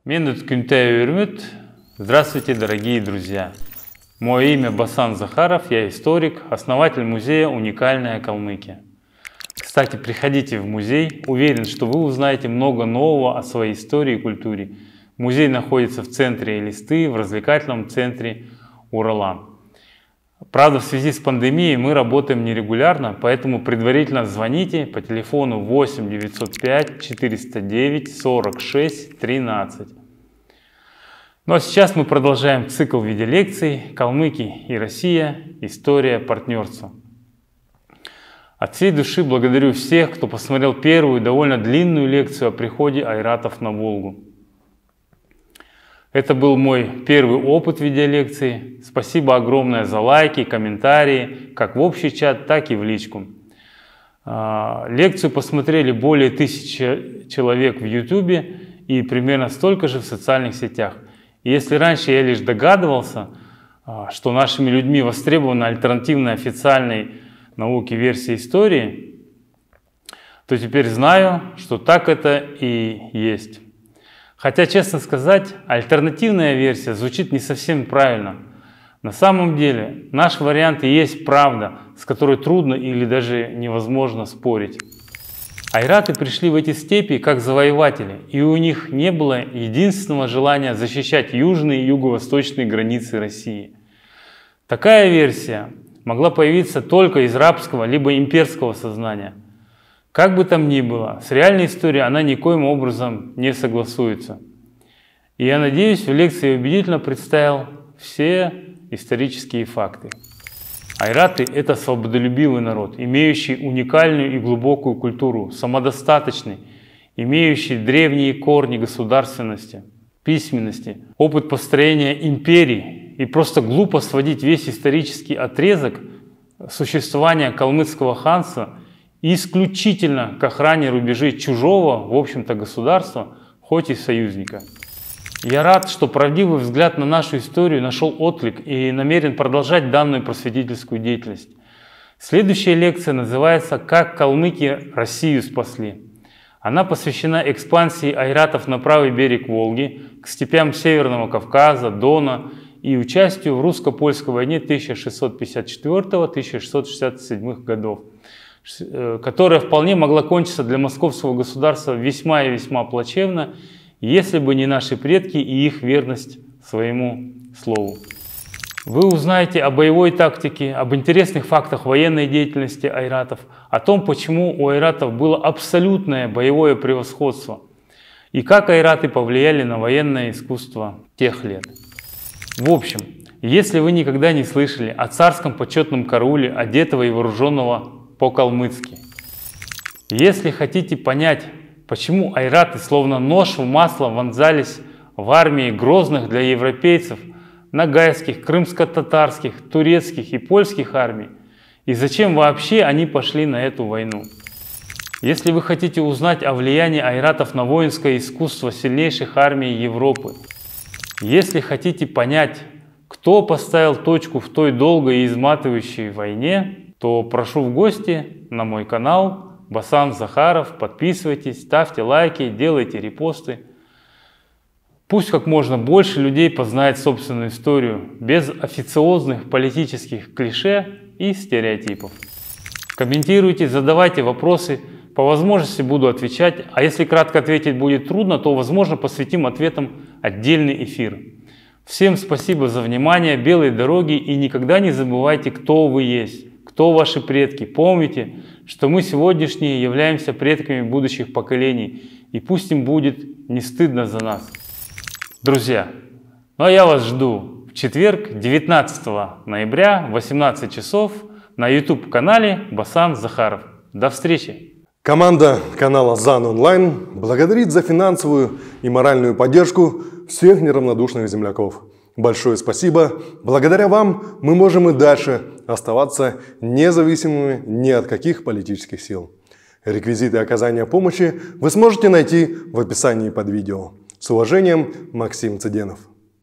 Здравствуйте, дорогие друзья! Мое имя Басан Захаров, я историк, основатель музея «Уникальная Калмыкия». Кстати, приходите в музей, уверен, что вы узнаете много нового о своей истории и культуре. Музей находится в центре Элисты, в развлекательном центре Уралан. Правда, в связи с пандемией мы работаем нерегулярно, поэтому предварительно звоните по телефону 8 905 409 46 13. Ну а сейчас мы продолжаем цикл в виде лекций «Калмыки и Россия. История партнерства». От всей души благодарю всех, кто посмотрел первую довольно длинную лекцию о приходе айратов на Волгу. Это был мой первый опыт видеолекции. Спасибо огромное за лайки, комментарии, как в общий чат, так и в личку. Лекцию посмотрели более 1000 человек в YouTube и примерно столько же в социальных сетях. И если раньше я лишь догадывался, что нашими людьми востребована альтернативная официальной науке версия истории, то теперь знаю, что так это и есть. Хотя, честно сказать, альтернативная версия звучит не совсем правильно. На самом деле, наш вариант и есть правда, с которой трудно или даже невозможно спорить. Айраты пришли в эти степи как завоеватели, и у них не было единственного желания защищать южные и юго-восточные границы России. Такая версия могла появиться только из рабского либо имперского сознания. Как бы там ни было, с реальной историей она никоим образом не согласуется. И я надеюсь, в лекции убедительно представил все исторические факты. Айраты – это свободолюбивый народ, имеющий уникальную и глубокую культуру, самодостаточный, имеющий древние корни государственности, письменности, опыт построения империй. И просто глупо сводить весь исторический отрезок существования калмыцкого ханства исключительно к охране рубежей чужого, в общем-то, государства, хоть и союзника. Я рад, что правдивый взгляд на нашу историю нашел отклик и намерен продолжать данную просветительскую деятельность. Следующая лекция называется «Как калмыки Россию спасли». Она посвящена экспансии айратов на правый берег Волги, к степям Северного Кавказа, Дона и участию в русско-польской войне 1664-1667 годов, которая вполне могла кончиться для московского государства весьма и весьма плачевно, если бы не наши предки и их верность своему слову. Вы узнаете о боевой тактике, об интересных фактах военной деятельности айратов, о том, почему у айратов было абсолютное боевое превосходство и как айраты повлияли на военное искусство тех лет. В общем, если вы никогда не слышали о царском почетном карауле, одетого и вооруженного по-калмыцки, если хотите понять, почему айраты словно нож в масло вонзались в армии грозных для европейцев ногайских, крымско-татарских, турецких и польских армий, и зачем вообще они пошли на эту войну. Если вы хотите узнать о влиянии айратов на воинское искусство сильнейших армий Европы, если хотите понять, кто поставил точку в той долгой и изматывающей войне, то прошу в гости на мой канал Басан Захаров, подписывайтесь, ставьте лайки, делайте репосты. Пусть как можно больше людей познает собственную историю без официозных политических клише и стереотипов. Комментируйте, задавайте вопросы, по возможности буду отвечать, а если кратко ответить будет трудно, то возможно посвятим ответам отдельный эфир. Всем спасибо за внимание, белой дороги, и никогда не забывайте, кто вы есть. Кто ваши предки? Помните, что мы сегодняшние являемся предками будущих поколений, и пусть им будет не стыдно за нас. Друзья, ну а я вас жду в четверг, 19 ноября, в 18 часов на YouTube-канале Басан Захаров. До встречи! Команда канала ЗАН Онлайн благодарит за финансовую и моральную поддержку всех неравнодушных земляков. Большое спасибо. Благодаря вам мы можем и дальше оставаться независимыми ни от каких политических сил. Реквизиты оказания помощи вы сможете найти в описании под видео. С уважением, Максим Цыденов.